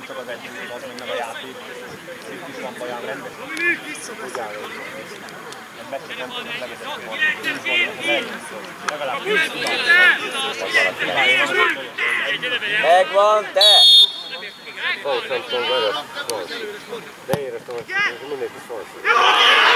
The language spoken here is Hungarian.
nem csak az együtt, az meg a játék. Itt is van olyan rendes. Meccset nem tudom levezetni volna. Legalább 20 Megvan, te! Falsz nem tudom, vörös, falsz. De éreztem, hogy mindenki falsz.